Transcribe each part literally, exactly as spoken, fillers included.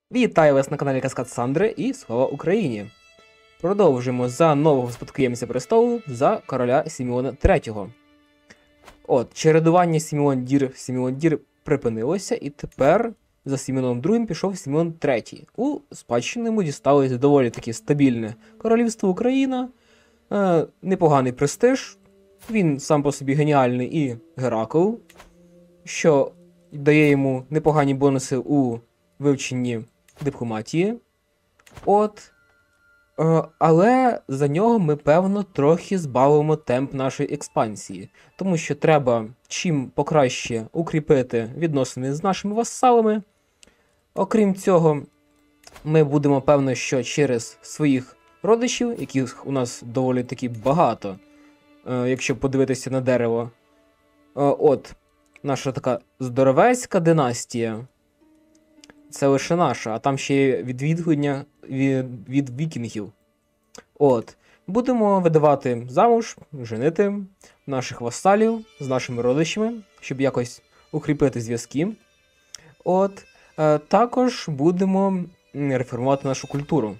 Вітаю вас на каналі Каскад Сандри і Слава Україні! Продовжуємо за нового спадкоємця престолу за короля Сімеона третього. От, чередування Сімеон-Дір Сімеон-Дір припинилося, і тепер за Сімеоном другим пішов Сімеон третій. У спадщину йому дісталось доволі таки стабільне королівство Україна, е, непоганий престиж, він сам по собі геніальний і Геракл, що дає йому непогані бонуси у вивченні дипломатії. От. Е, але за нього ми, певно, трохи збавимо темп нашої експансії. Тому що треба чим покраще укріпити відносини з нашими васалами. Окрім цього, ми будемо, певно, що через своїх родичів, яких у нас доволі таки багато, е, якщо подивитися на дерево. Е, от, наша така здоровецька династія. Це лише наша, а там ще є відвідування від, від вікінгів. От. Будемо видавати замуж, женити наших васалів з нашими родичами, щоб якось укріпити зв'язки. От. Е, також будемо реформувати нашу культуру.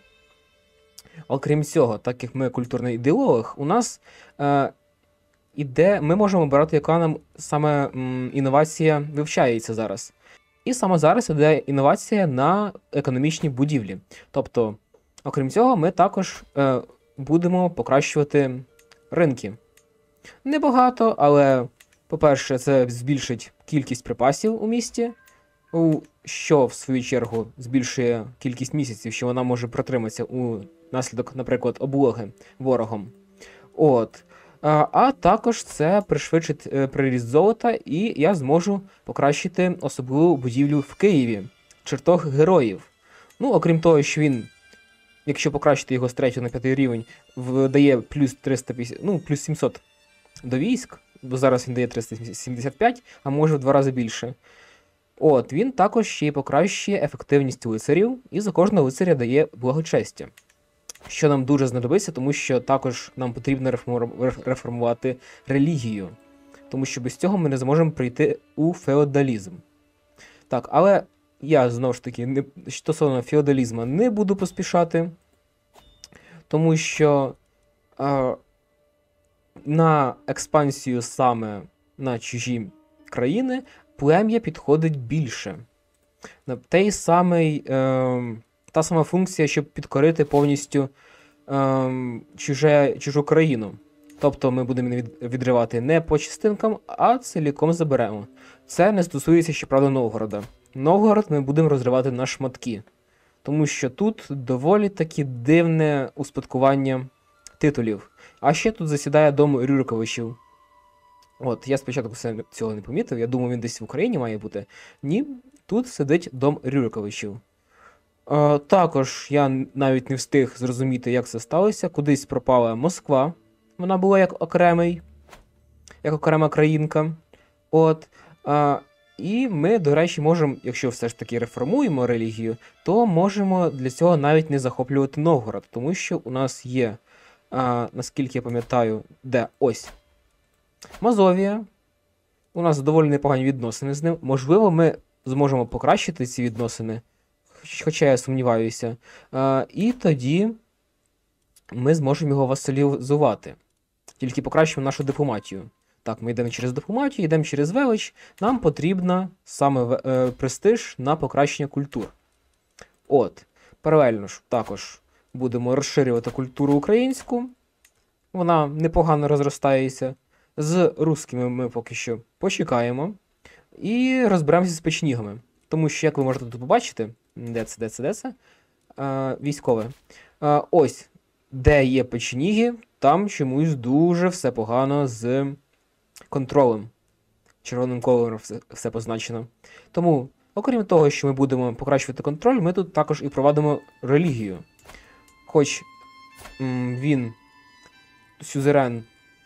Окрім цього, так як ми культурний ідеолог, у нас е, іде, ми можемо обирати, яка нам саме м, інновація вивчається зараз. І саме зараз іде інновація на економічні будівлі. Тобто, окрім цього, ми також е, будемо покращувати ринки. Небагато, але, по-перше, це збільшить кількість припасів у місті, що, в свою чергу, збільшує кількість місяців, що вона може протриматися у наслідок, наприклад, облоги ворогом. От. А, а також це пришвидшить е, приріст золота, і я зможу покращити особливу будівлю в Києві – чертог героїв. Ну, окрім того, що він, якщо покращити його з третього на п'ятий рівень, дає плюс триста п'ятдесят, ну, плюс сімсот до військ, бо зараз він дає триста сімдесят п'ять, а може в два рази більше. От, він також ще й покращує ефективність лицарів, і за кожного лицаря дає благочестя. Що нам дуже знадобиться, тому що також нам потрібно реформувати релігію. Тому що без цього ми не зможемо прийти у феодалізм. Так, але я, знову ж таки, не, стосовно феодалізму не буду поспішати. Тому що е, на експансію саме на чужі країни плем'я підходить більше. Той самий... Е, Та сама функція, щоб підкорити повністю ем, чуже, чужу країну. Тобто ми будемо від, відривати не по частинкам, а ціліком заберемо. Це не стосується, щоправда, Новгорода. Новгород ми будемо розривати на шматки. Тому що тут доволі таки дивне успадкування титулів. А ще тут засідає дом Рюриковичів. От, я спочатку цього не помітив, я думав, він десь в Україні має бути. Ні, тут сидить дом Рюриковичів. Uh, також я навіть не встиг зрозуміти, як це сталося. Кудись пропала Москва. Вона була як окремий, як окрема країнка. От. Uh, і ми, до речі, можемо, якщо все ж таки реформуємо релігію, то можемо для цього навіть не захоплювати Новгород. Тому що у нас є, uh, наскільки я пам'ятаю, де ось Мазовія. У нас доволі непогані відносини з ним. Можливо, ми зможемо покращити ці відносини. Хоча я сумніваюся. А, і тоді ми зможемо його васалізувати. Тільки покращимо нашу дипломатію. Так, ми йдемо через дипломатію, йдемо через велич. Нам потрібно саме е, престиж на покращення культур. От. Паралельно ж також будемо розширювати культуру українську. Вона непогано розростається. З русскими ми поки що почекаємо. І розберемося з печенігами. Тому що, як ви можете тут побачити, де це, де це, де це? А, військове. А, ось, де є печеніги, там чомусь дуже все погано з контролем. Червоним кольором все, все позначено. Тому, окрім того, що ми будемо покращувати контроль, ми тут також і провадимо релігію. Хоч м, він, сюзерен,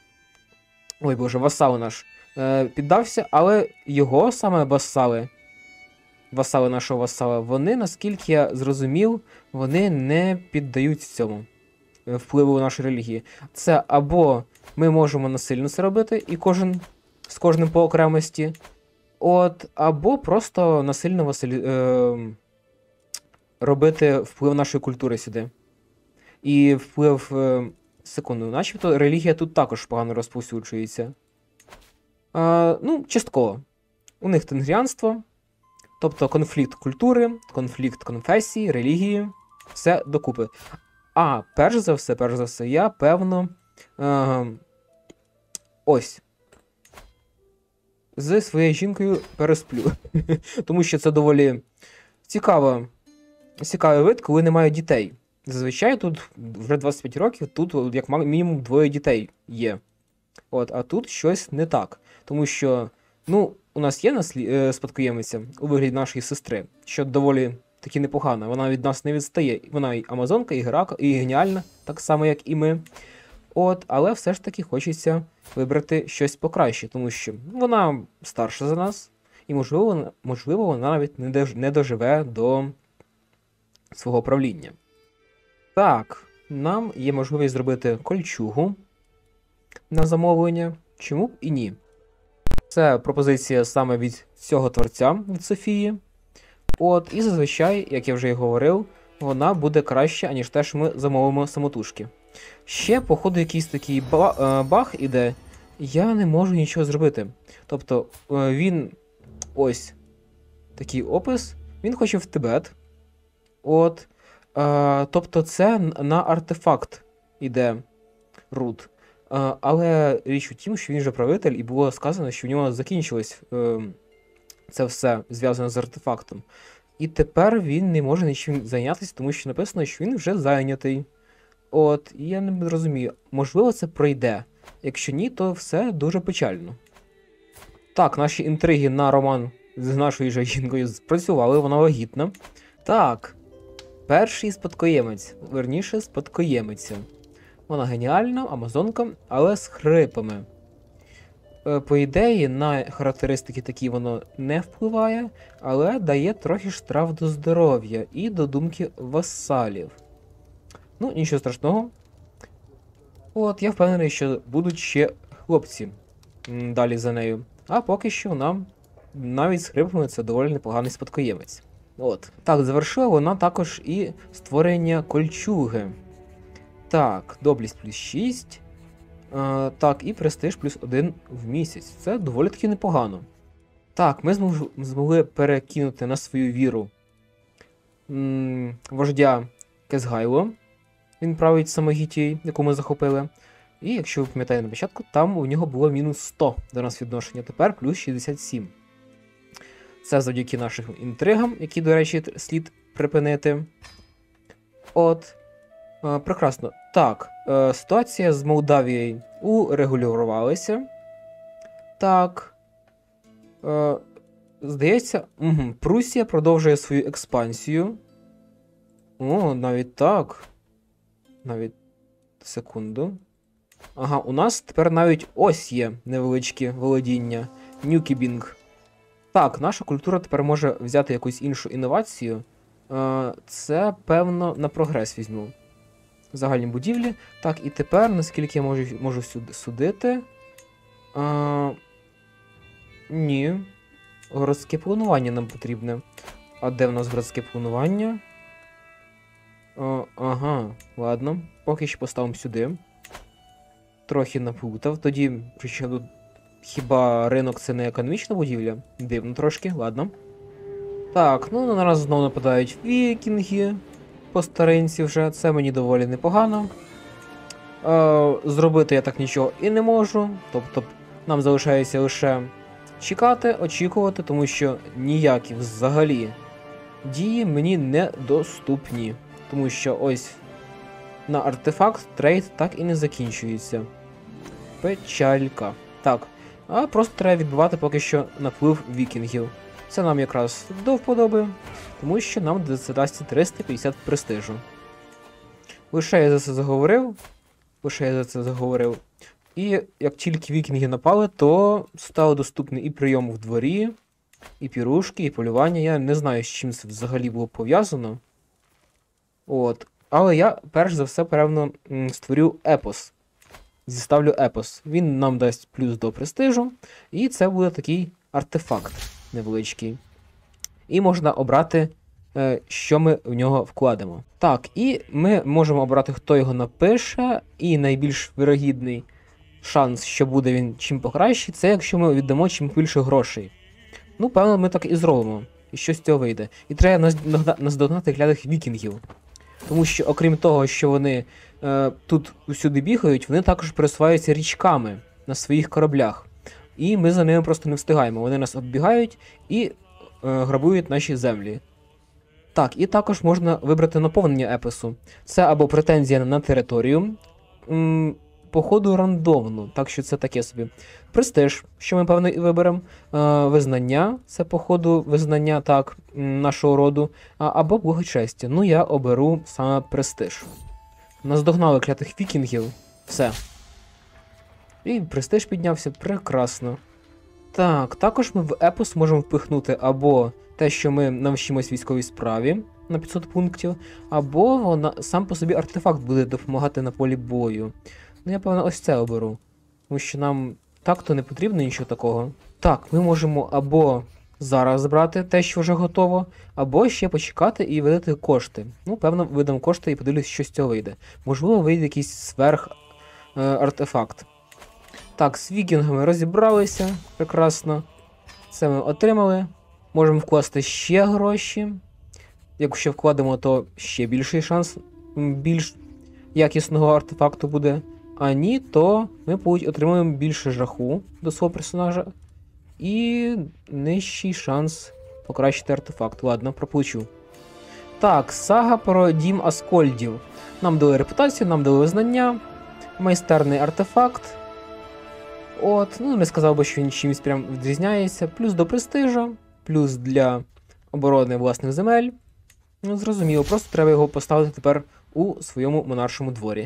ой боже, васал наш, е, піддався, але його саме васали, васали нашого васала, вони, наскільки я зрозумів, вони не піддаються цьому впливу нашої релігії. Це або ми можемо насильно це робити, і кожен з кожним по окремості, от, або просто насильно василі... е... робити вплив нашої культури сюди. І вплив. Е, секунду, начебто релігія тут також погано розповсюджується. Е, ну, частково. У них тенгріанство, тобто конфлікт культури, конфлікт конфесії, релігії, все докупи. А, перш за все, перш за все, я, певно, е, ось, з своєю жінкою пересплю. Тому що це доволі цікаво, цікавий вид, коли немає дітей. Зазвичай тут вже двадцять п'ять років, тут як мінімум двоє дітей є. От, а тут щось не так. Тому що, ну, у нас є наслі... спадкоємиця у вигляді нашої сестри, що доволі таки непогано. Вона від нас не відстає. Вона і амазонка, і герака, і геніальна, так само, як і ми. От, але все ж таки хочеться вибрати щось покраще, тому що вона старша за нас, і, можливо, можливо вона навіть не, дож... не доживе до свого правління. Так, нам є можливість зробити кольчугу на замовлення, чому б і ні. Це пропозиція саме від цього творця, від Софії. От, і зазвичай, як я вже і говорив, вона буде краще, аніж те, що ми замовимо самотужки. Ще, походу, якийсь такий баг іде, я не можу нічого зробити. Тобто, він, ось, такий опис, він хоче в Тибет. От, е, тобто це на артефакт іде рут. Е, але річ у тім, що він же правитель, і було сказано, що в нього закінчилось е, це все зв'язане з артефактом. І тепер він не може нічим зайнятися, тому що написано, що він вже зайнятий. От, і я не розумію, можливо, це пройде. Якщо ні, то все дуже печально. Так, наші інтриги на роман з нашою же жінкою спрацювали, вона вагітна. Так, перший спадкоємець, верніше спадкоємиця. Вона геніальна, амазонка, але з хрипами. По ідеї, на характеристики такі воно не впливає, але дає трохи штраф до здоров'я і до думки васалів. Ну, нічого страшного. От, я впевнений, що будуть ще хлопці далі за нею. А поки що нам навіть з хрипами це доволі непоганий спадкоємець. От. Так, завершила вона також і створення кольчуги. Так, доблість плюс шість. А, так, і престиж плюс один в місяць. Це доволі таки непогано. Так, ми змог, змогли перекинути на свою віру м, вождя Кезгайло. Він править Самогітією, яку ми захопили. І якщо ви пам'ятаєте на початку, там у нього було мінус сто до нас відношення, тепер плюс шістдесят сім. Це завдяки нашим інтригам, які, до речі, слід припинити. От. Е, прекрасно. Так, е, ситуація з Молдавією урегулювалася. Так. Е, здається, угу, Прусія продовжує свою експансію. О, навіть так. Навіть секунду. Ага, у нас тепер навіть ось є невеличкі володіння. Нюкібінг. Так, наша культура тепер може взяти якусь іншу інновацію. Е, це, певно, на прогрес візьму. Загальні будівлі. Так, і тепер, наскільки я можу, можу судити. Е, ні. Городське планування нам потрібне. А де в нас городське планування? О, ага, ладно. Поки що поставимо сюди. Трохи наплутав. Тоді, причому тут хіба ринок це не економічна будівля? Дивно трошки, ладно. Так, ну на нас знову нападають вікінги. По старинці вже. Це мені доволі непогано. Е, зробити я так нічого і не можу. Тобто нам залишається лише чекати, очікувати, тому що ніякі взагалі дії мені недоступні. Тому що ось на артефакт трейд так і не закінчується. Печалька. Так, а просто треба відбивати поки що наплив вікінгів. Це нам якраз до вподоби, тому що нам це дасть триста п'ятдесят престижу. Лише я за це заговорив. Лише я за це заговорив. І як тільки вікінги напали, то стало доступний і прийом в дворі, і пірушки, і полювання. Я не знаю, з чим це взагалі було пов'язано. От. Але я, перш за все, певно, створю епос. Зіставлю епос. Він нам дасть плюс до престижу. І це буде такий артефакт невеличкий. І можна обрати е, що ми в нього вкладемо. Так, і ми можемо обрати, хто його напише, і найбільш вирогідний шанс, що буде він чим покраще, це якщо ми віддамо чим більше грошей. Ну, певно, ми так і зробимо. І що з цього вийде. І треба наздогнати клятих вікінгів. Тому що, окрім того, що вони е, тут усюди бігають, вони також пересуваються річками на своїх кораблях. І ми за ними просто не встигаємо. Вони нас оббігають і е, грабують наші землі. Так, і також можна вибрати наповнення епосу. Це або претензія на територію, м, походу рандомно, так що це таке собі. Престиж, що ми, певно, і виберемо. Е, визнання, це походу визнання так, нашого роду. А, або благочестя. Ну, я оберу саме престиж. Наздогнали клятих вікінгів. Все. І престиж піднявся прекрасно. Так, також ми в епос можемо впихнути або те, що ми навчимось військовій справі на п'ятсот пунктів, або вона, сам по собі артефакт буде допомагати на полі бою. Ну, я, певно, ось це оберу. Тому що нам так-то не потрібно нічого такого. Так, ми можемо або зараз брати те, що вже готово, або ще почекати і видати кошти. Ну, певно, видам кошти і подивлюсь, що з цього вийде. Можливо, вийде якийсь сверх е, артефакт. Так, з вікінгами розібралися. Прекрасно. Це ми отримали. Можемо вкласти ще гроші. Якщо вкладемо, то ще більший шанс більш якісного артефакту буде. А ні, то ми отримаємо більше жаху до свого персонажа. І нижчий шанс покращити артефакт. Ладно, проплачу. Так, сага про дім Аскольдів. Нам дали репутацію, нам дали знання. Майстерний артефакт. От, ну не сказав би, що він чимось прям відрізняється. Плюс до престижа, плюс для оборони власних земель. Ну, зрозуміло, просто треба його поставити тепер у своєму монаршому дворі.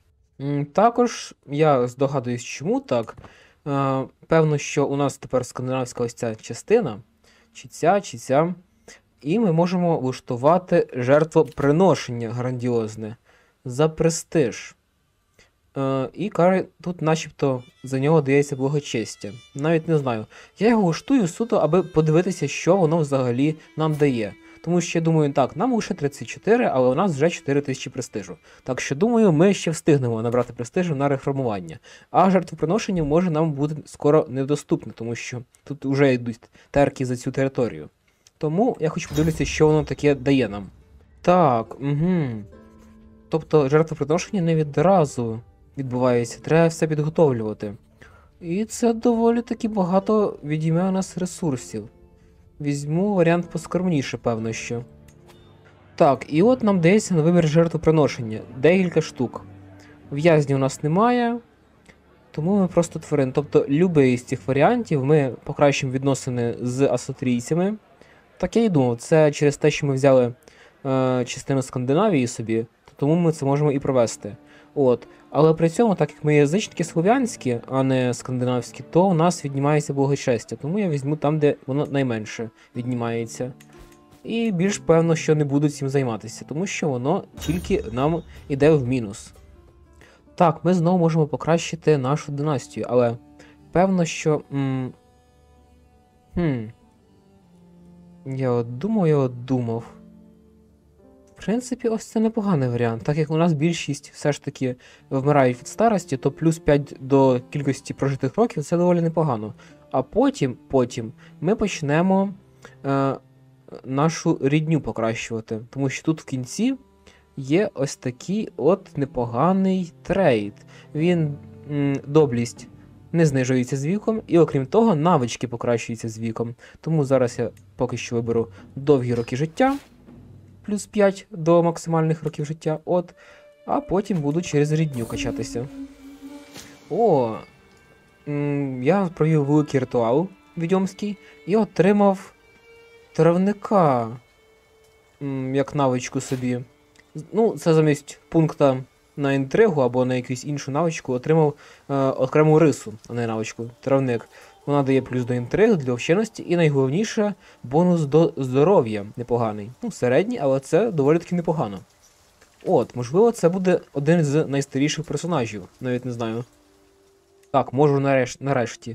Також я здогадуюсь, чому так. Е, певно, що у нас тепер скандинавська ось ця частина, чи ця, чи ця. І ми можемо влаштувати жертвоприношення грандіозне за престиж. Е, і каже, тут начебто за нього дається благочестя. Навіть не знаю. Я його влаштую суто, аби подивитися, що воно взагалі нам дає. Тому що я думаю, так, нам лише тридцять чотири, але у нас вже чотири тисячі престижу. Так що, думаю, ми ще встигнемо набрати престижу на реформування. А жертвоприношення може нам бути скоро недоступне, тому що тут вже йдуть терки за цю територію. Тому я хочу подивитися, що воно таке дає нам. Так, угу. Тобто жертвоприношення не відразу відбувається, треба все підготовлювати. І це доволі таки багато відійме у нас ресурсів. Візьму варіант поскромніше, певно, що. Так, і от нам дається на вибір жертвоприношення. Декілька штук. В'язнів у нас немає, тому ми просто тварин. Тобто, любий з цих варіантів ми покращимо відносини з асатрійцями. Так я і думав, це через те, що ми взяли е, частину Скандинавії собі, тому ми це можемо і провести. От. Але при цьому, так як ми язичники слов'янські, а не скандинавські, то у нас віднімається благочестя. Тому я візьму там, де воно найменше віднімається. І більш певно, що не буду цим займатися, тому що воно тільки нам іде в мінус. Так, ми знову можемо покращити нашу династію, але певно, що... М хм... Я от думав, я от думав. В принципі, ось це непоганий варіант. Так як у нас більшість все ж таки вмирають від старості, то плюс п'ять до кількості прожитих років це доволі непогано. А потім, потім ми почнемо е, нашу рідню покращувати. Тому що тут в кінці є ось такий от непоганий трейд. Він, м, доблість не знижується з віком, і окрім того, навички покращуються з віком. Тому зараз я поки що виберу довгі роки життя. Плюс п'ять до максимальних років життя, от, а потім буду через рідню качатися. О, м я провів великий ритуал відьомський і отримав травника м як навичку собі. Ну, це замість пункта на інтригу або на якусь іншу навичку отримав е окрему рису, а не навичку, травник. Вона дає плюс до інтриги, для вченості і найголовніше бонус до здоров'я непоганий. Ну, середній, але це доволі таки непогано. От, можливо, це буде один з найстаріших персонажів, навіть не знаю. Так, можу нареш... нарешті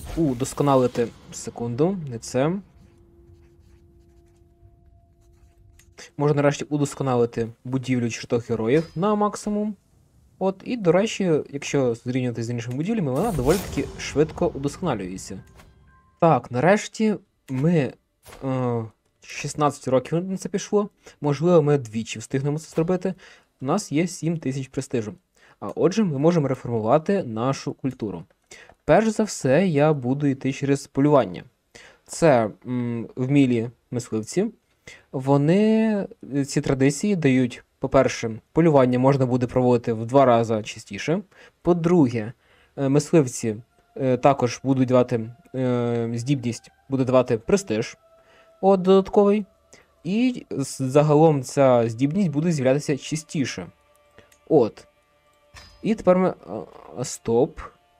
удосконалити секунду, не це. Можна нарешті удосконалити будівлю чертог героїв на максимум. От, і, до речі, якщо зрівнювати з іншими будівлями, вона доволі таки швидко удосконалюється. Так, нарешті ми. Е, шістнадцять років на це пішло. Можливо, ми двічі встигнемо це зробити. У нас є сім тисяч престижу. А отже, ми можемо реформувати нашу культуру. Перш за все, я буду йти через полювання. Це м, вмілі мисливці. Вони ці традиції дають, по-перше, полювання можна буде проводити в два рази частіше. По-друге, мисливці е, також будуть давати е, здібність, буде давати престиж от додатковий. І загалом ця здібність буде з'являтися частіше. От. І тепер ми. А, стоп.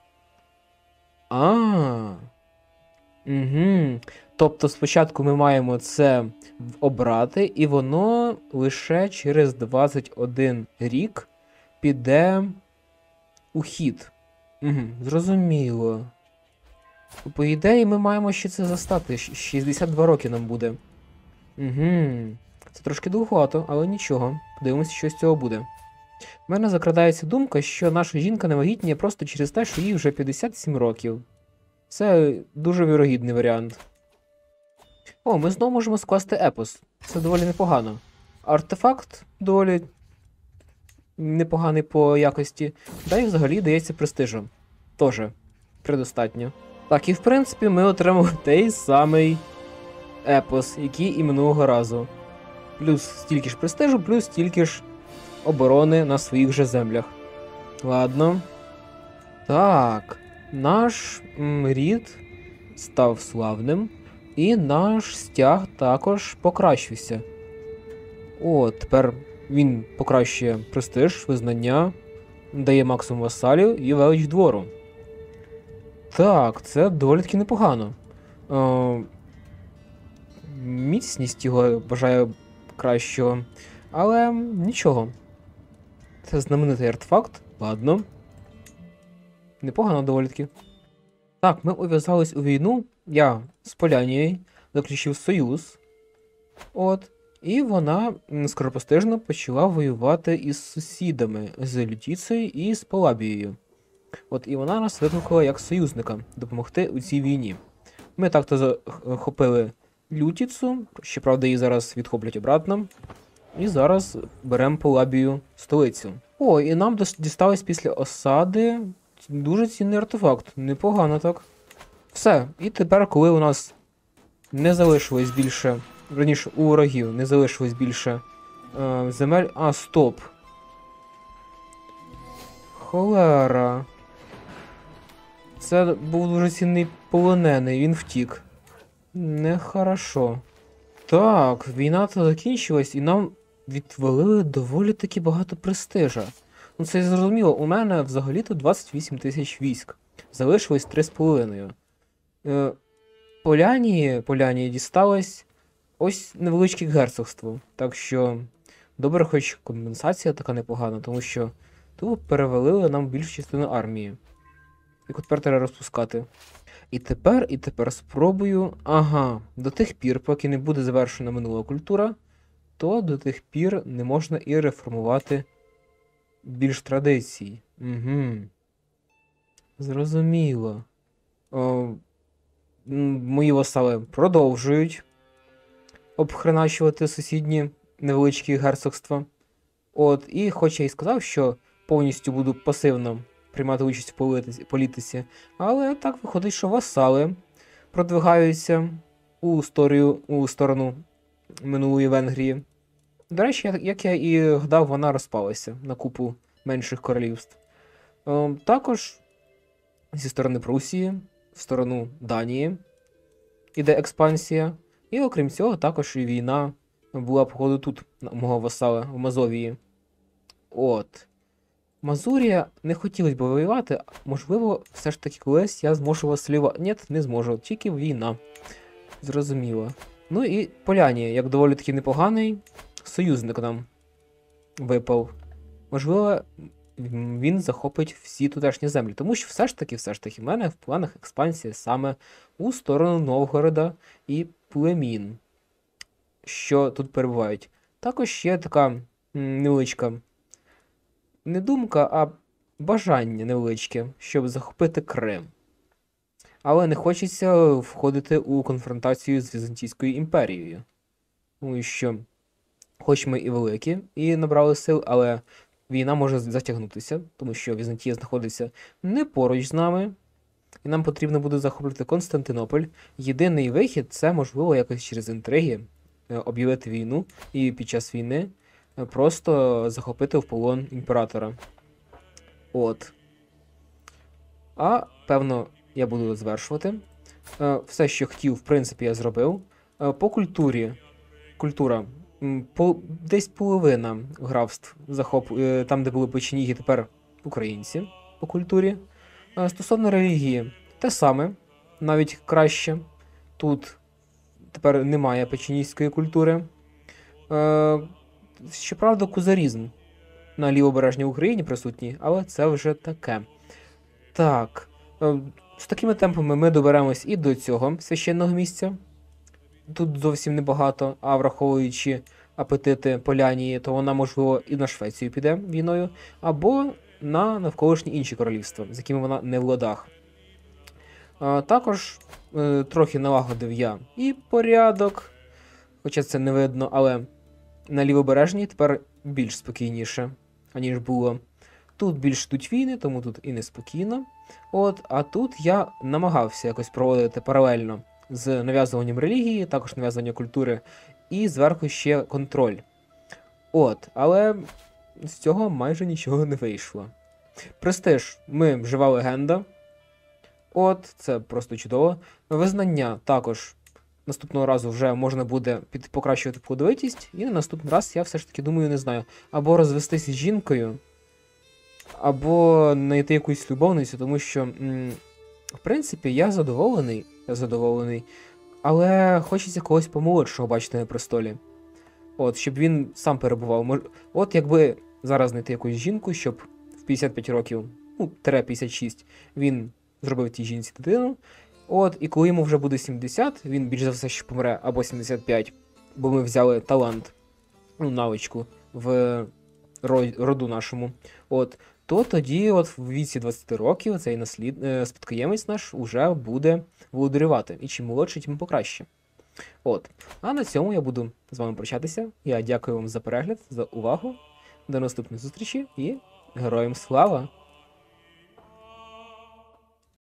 А. Угу. Тобто спочатку ми маємо це обрати, і воно лише через двадцять один рік піде у хід. Угу. Зрозуміло. По ідеї, ми маємо ще це застати. шістдесят два роки нам буде. Угу. Це трошки довгато, але нічого. Подивимося, що з цього буде. В мене закрадається думка, що наша жінка не вагітніє просто через те, що їй вже п'ятдесят сім років. Це дуже вірогідний варіант. О, ми знову можемо скласти епос. Це доволі непогано. Артефакт доволі непоганий по якості. Да і взагалі дається престижу. Тоже предостатньо. Так, і в принципі ми отримали той самий епос, який і минулого разу. Плюс стільки ж престижу, плюс стільки ж оборони на своїх же землях. Ладно. Так. Наш м, рід став славним. І наш стяг також покращився. О, тепер він покращує престиж, визнання, дає максимум васалів і велич двору. Так, це доволі таки непогано. Е, міцність його бажаю кращого. Але нічого. Це знаменитий артефакт. Ладно. Непогано доволі таки. Так, ми ув'язались у війну. Я з Полянією заключив союз. От. І вона скоропостижно почала воювати із сусідами, з Лютіцею і з Палабією. От, і вона нас викликала як союзника допомогти у цій війні. Ми так-то захопили Лютіцу, щоправда її зараз відхоплять обратно. І зараз беремо Палабію, столицю. О, і нам дісталось після осади дуже цінний артефакт. Непогано так. Все. І тепер, коли у нас не залишилось більше, раніше у ворогів не залишилось більше е, земель. А, стоп. Холера. Це був дуже цінний полонений, він втік. Нехорошо. Так, війна то закінчилась і нам відвалили доволі таки багато престижа. Ну це зрозуміло, у мене взагалі-то двадцять вісім тисяч військ. Залишилось три з половиною. Е, Полянії, Полянії дісталось ось невеличке герцогство. Так що, добре, хоч компенсація така непогана, тому що тут перевалили нам більшу частину армії. Яку тепер треба розпускати. І тепер, і тепер спробую. Ага, до тих пір, поки не буде завершена минула культура, то до тих пір не можна і реформувати більш традицій. Угу. Зрозуміло. О, мої васали продовжують обхреначувати сусідні невеличкі герцогства. От, і хоч я і сказав, що повністю буду пасивно приймати участь в політиці, політиці, але так виходить, що васали продвигаються у, сторію, у сторону минулої Венгрії. До речі, як я і гадав, вона розпалася на купу менших королівств. Е, також зі сторони Прусії, в сторону Данії іде експансія. І окрім цього, також і війна була, походу, тут, у мого васала, в Мазовії. От. Мазурія не хотілося б воювати, можливо, все ж таки колись я зможу василювати. Ні, не зможу, тільки війна. Зрозуміло. Ну і Полянія, як доволі таки непоганий союзник нам випав. Можливо, він захопить всі тутешні землі. Тому що все ж таки, все ж таки, в мене в планах експансія саме у сторону Новгорода і племін, що тут перебувають. Також є така м, невеличка не думка, а бажання невеличке, щоб захопити Крим. Але не хочеться входити у конфронтацію з Візантійською імперією. Тому що, хоч ми і великі, і набрали сил, але війна може затягнутися, тому що Візантія знаходиться не поруч з нами, і нам потрібно буде захопити Константинополь. Єдиний вихід це, можливо, якось через інтриги е, об'явити війну і під час війни е, просто захопити в полон імператора. От. А, певно, я буду завершувати. Е, Все, що хотів, в принципі, я зробив. Е, По культурі. Культура. М, По, десь половина графств захоп, е, там, де були печеніги, тепер українці по культурі. Е, Стосовно релігії, те саме, навіть краще. Тут тепер немає печенігської культури. Е, Щоправда, кузарізм на лівобережній Україні присутній, але це вже таке. Так, е, з такими темпами ми доберемось і до цього священного місця. Тут зовсім небагато, а враховуючи апетити Полянії, то вона, можливо, і на Швецію піде війною, або на навколишні інші королівства, з якими вона не в ладах. А, також е, трохи налагодив я і порядок, хоча це не видно, але на лівобережній тепер більш спокійніше, аніж було. Тут більш йдуть війни, тому тут і неспокійно. От, а тут я намагався якось проводити паралельно з нав'язуванням релігії, також нав'язування культури, і зверху ще контроль. От, але з цього майже нічого не вийшло. Престиж, ми жива легенда. От, це просто чудово. Визнання також наступного разу вже можна буде під, покращувати плодовитість, і на наступний раз я все ж таки думаю, не знаю, або розвестися з жінкою, або знайти якусь любовницю, тому що, м, в принципі, я задоволений, я задоволений, але хочеться когось помолодшого бачити на престолі. От, щоб він сам перебував. Мож- От якби зараз знайти якусь жінку, щоб в п'ятдесят п'ять років, ну, тире п'ятдесят шість, він зробив тій жінці дитину. От, і коли йому вже буде сімдесят, він більш за все ще помре, або сімдесят п'ять, бо ми взяли талант, ну, навичку в ро- роду нашому. От, то тоді, от в віці двадцяти років, цей наслід... е, спадкоємець наш уже буде володарювати. І чим молодший, тим покраще. От. А на цьому я буду з вами прощатися. Я дякую вам за перегляд, за увагу. До наступної зустрічі і героям слава!